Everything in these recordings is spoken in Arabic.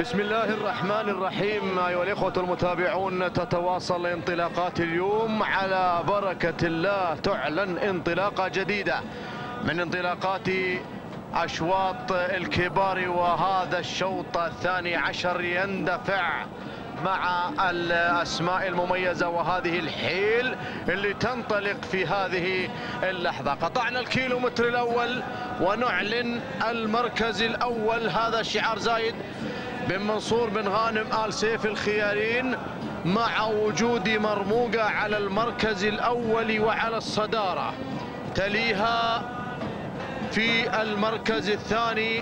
بسم الله الرحمن الرحيم. أيها الإخوة المتابعون، تتواصل انطلاقات اليوم على بركة الله. تعلن انطلاقة جديدة من انطلاقات أشواط الكبار، وهذا الشوط الثاني عشر يندفع مع الأسماء المميزة وهذه الحيل اللي تنطلق في هذه اللحظة. قطعنا الكيلومتر الأول ونعلن المركز الأول. هذا شعار زايد بن منصور بن غانم آل سيف الخيارين، مع وجود مرموقة على المركز الأول وعلى الصدارة. تليها في المركز الثاني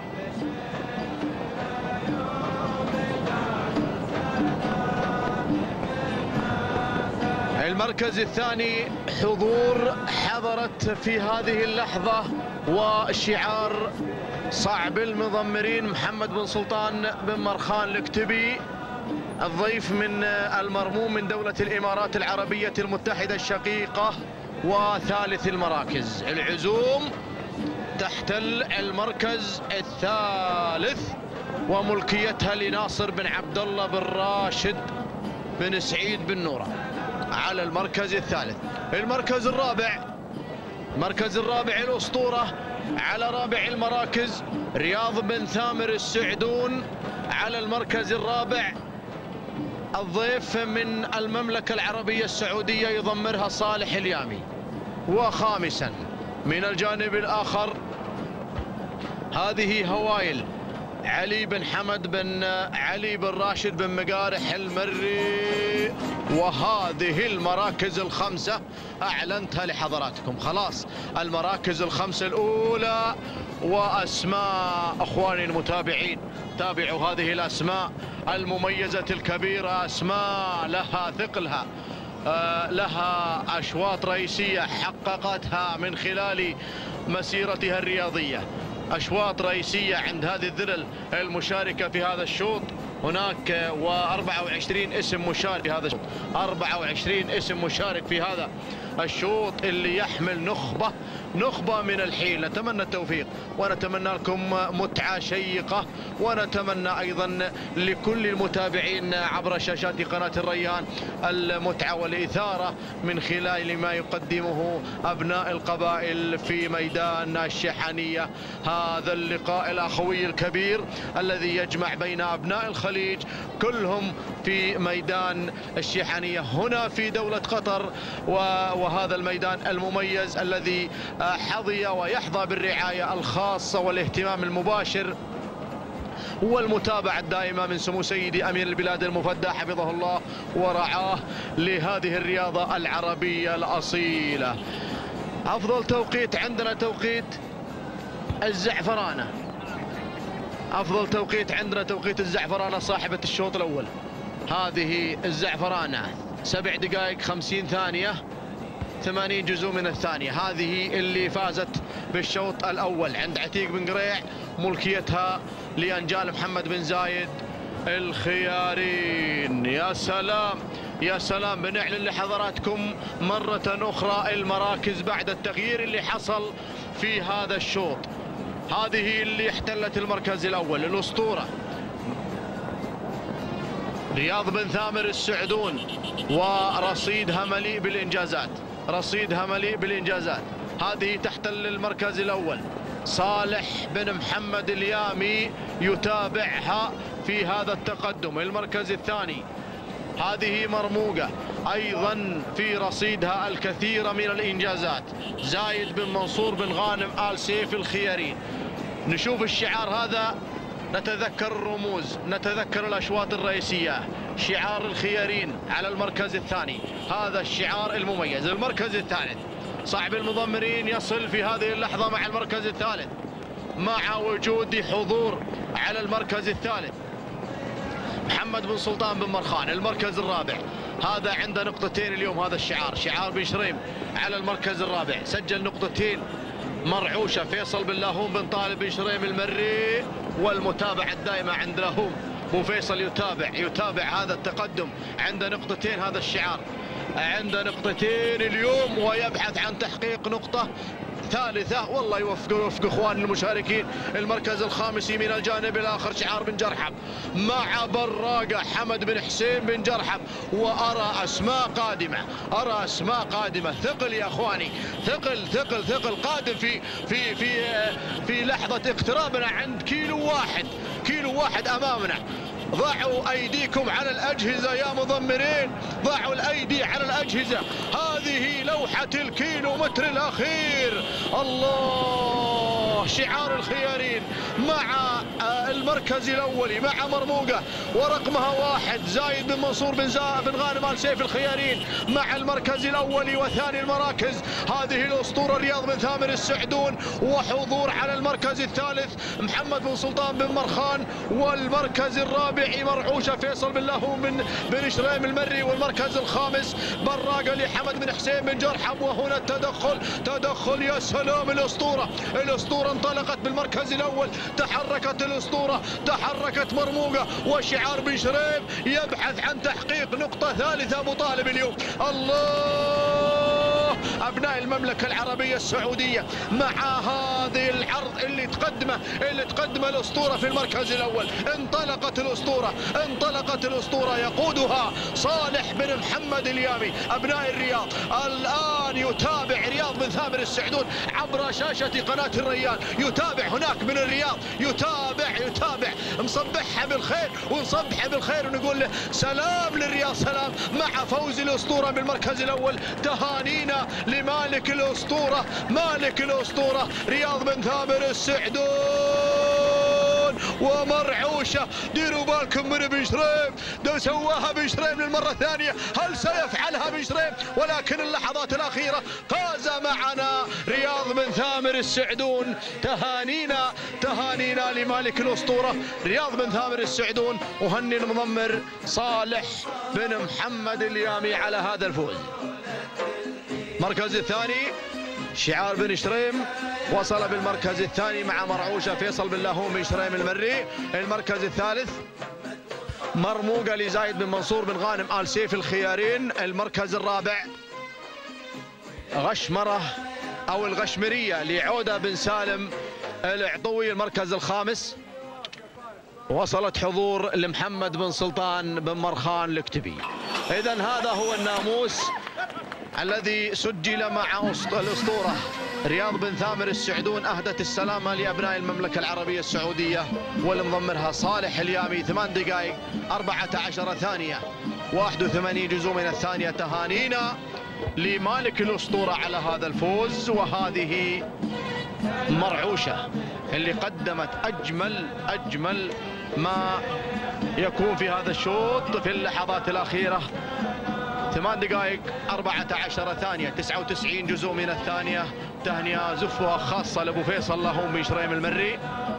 حضور حضرت في هذه اللحظة وشعار صعب المضمرين محمد بن سلطان بن مرخان الكتبي، الضيف من المرموم من دولة الإمارات العربية المتحدة الشقيقة، وثالث المراكز. العزوم تحتل المركز الثالث وملكيتها لناصر بن عبد الله بن راشد بن سعيد بن نورة على المركز الثالث. المركز الرابع الأسطورة على رابع المراكز رياض بن ثامر السعدون على المركز الرابع. الضيف من المملكة العربية السعودية يضمرها صالح اليامي. وخامسا من الجانب الآخر هذه هوايل علي بن حمد بن علي بن راشد بن مقارح المري. وهذه المراكز الخمسة أعلنتها لحضراتكم. خلاص المراكز الخمسة الأولى وأسماء أخواني المتابعين. تابعوا هذه الأسماء المميزة الكبيرة، أسماء لها ثقلها، لها أشواط رئيسية حققتها من خلال مسيرتها الرياضية. أشواط رئيسية عند هذه الذلل المشاركة في هذا الشوط. هناك 24 اسم مشارك في هذا الشوط، 24 اسم مشارك في هذا الشوط اللي يحمل نخبة من الحيل. نتمنى التوفيق ونتمنى لكم متعة شيقة، ونتمنى أيضا لكل المتابعين عبر شاشات قناة الريان المتعة والإثارة من خلال ما يقدمه أبناء القبائل في ميدان الشيحانية. هذا اللقاء الأخوي الكبير الذي يجمع بين أبناء الخليج كلهم في ميدان الشيحانية هنا في دولة قطر، وهذا الميدان المميز الذي حظي ويحظى بالرعاية الخاصة والاهتمام المباشر والمتابعة الدائمة من سمو سيدي أمير البلاد المفدى حفظه الله ورعاه لهذه الرياضة العربية الأصيلة. أفضل توقيت عندنا توقيت الزعفرانة. أفضل توقيت عندنا توقيت الزعفرانة صاحبة الشوط الأول. هذه الزعفرانة 7 دقائق 50 ثانية 80 جزء من الثانية. هذه اللي فازت بالشوط الأول عند عتيق بن قريع، ملكيتها لأنجال محمد بن زايد الخيارين. يا سلام يا سلام. بنعلن لحضراتكم مرة أخرى المراكز بعد التغيير اللي حصل في هذا الشوط. هذه اللي احتلت المركز الأول الأسطورة رياض بن ثامر السعدون، ورصيدها مليء بالإنجازات، رصيدها مليء بالإنجازات. هذه تحتل المركز الأول. صالح بن محمد اليامي يتابعها في هذا التقدم. المركز الثاني هذه مرموقة أيضا في رصيدها الكثير من الإنجازات، زايد بن منصور بن غانم آل سيف الخيارين. نشوف الشعار هذا نتذكر الرموز، نتذكر الأشواط الرئيسية. شعار الخيارين على المركز الثاني، هذا الشعار المميز. المركز الثالث صعب المضمرين يصل في هذه اللحظة مع المركز الثالث، مع وجود حضور على المركز الثالث محمد بن سلطان بن مرخان. المركز الرابع هذا عنده نقطتين اليوم. هذا الشعار شعار بن شريم على المركز الرابع، سجل نقطتين مرعوشة فيصل بن لاهوم بن طالب بن شريم المري، والمتابعة الدائمة عند لاهوم. ابو فيصل يتابع هذا التقدم، عنده نقطتين. هذا الشعار عنده نقطتين اليوم ويبحث عن تحقيق نقطة ثالثة. والله يوفق اخواني المشاركين. المركز الخامس يمين الجانب الاخر شعار بن جرحم مع براقة حمد بن حسين بن جرحم. وارى اسماء قادمة، ارى اسماء قادمة. ثقل يا اخواني، ثقل ثقل ثقل قادم في لحظة اقترابنا عند كيلو واحد امامنا. ضعوا ايديكم على الاجهزه يا مضمرين، ضعوا الايدي على الاجهزه. هذه لوحه الكيلومتر الاخير. الله، شعار الخيارين مع المركز الاولي مع مرموقه ورقمها 1 زايد بن منصور بن غانم آل سيف الخيارين مع المركز الاولي وثاني المراكز. هذه الاسطوره رياض بن ثامر السعدون، وحضور على المركز الثالث محمد بن سلطان بن مرخان، والمركز الرابع مرعوشه فيصل بن لاهون بن شريم المري، والمركز الخامس براقه لحمد بن حسين بن جرحم. وهنا تدخل يا سلام. الاسطوره انطلقت بالمركز الاول، تحركت الاسطوره، تحركت مرموقه، وشعار بن شريم يبحث عن تحقيق نقطه ثالثه ابو طالب اليوم. الله، ابناء المملكه العربيه السعوديه مع هذه العرض اللي تقدمه الاسطوره في المركز الاول. انطلقت الاسطوره يقودها صالح بن محمد اليامي. ابناء الرياض الان يتابع رياض بن ثامر السعدون عبر شاشه قناه الريان، يتابع هناك من الرياض، يتابع مصبحها بالخير ونصبحها بالخير ونقول له سلام للرياض، سلام مع فوز الاسطوره بالمركز الاول. تهانينا لمالك الاسطوره، مالك الاسطوره رياض بن ثامر السعدون ومرعوشه. ديروا بالكم من بن شريم، ده سواها بن شريم للمره الثانيه، هل سيفعلها بن شريم؟ ولكن اللحظات الاخيره فاز معنا رياض بن ثامر السعدون. تهانينا لمالك الاسطوره رياض بن ثامر السعدون، وهني المضمر صالح بن محمد اليامي على هذا الفوز. المركز الثاني شعار بن شريم وصل بالمركز الثاني مع مرعوشه فيصل بن لاهون بن شريم المري. المركز الثالث مرموقه لزايد بن منصور بن غانم آل سيف الخيارين. المركز الرابع غشمره او الغشمريه لعوده بن سالم العطوي. المركز الخامس وصلت حضور لمحمد بن سلطان بن مرخان الكتبي. اذا هذا هو الناموس الذي سجل مع الاسطوره رياض بن ثامر السعدون. اهدت السلامه لابناء المملكه العربيه السعوديه والمضمرها صالح اليامي. 8 دقائق 14 ثانيه 81 جزء من الثانيه. تهانينا لمالك الاسطوره على هذا الفوز. وهذه مرعوشه اللي قدمت اجمل ما يكون في هذا الشوط في اللحظات الاخيره. 8 دقائق 14 ثانية 99 جزء من الثانية. تهنئة زفوة خاصة لأبو فيصل لاهون بن شريم المري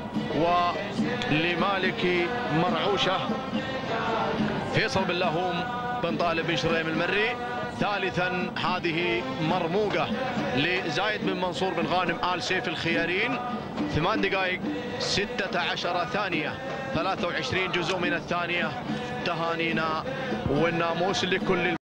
ولمالك مرعوشة فيصل بن لاهون بن طالب بن شريم المري. ثالثا هذه مرموقة لزايد بن منصور بن غانم آل سيف الخيارين. 8 دقائق 16 ثانية 23 جزء من الثانية. تهانينا والناموس لكل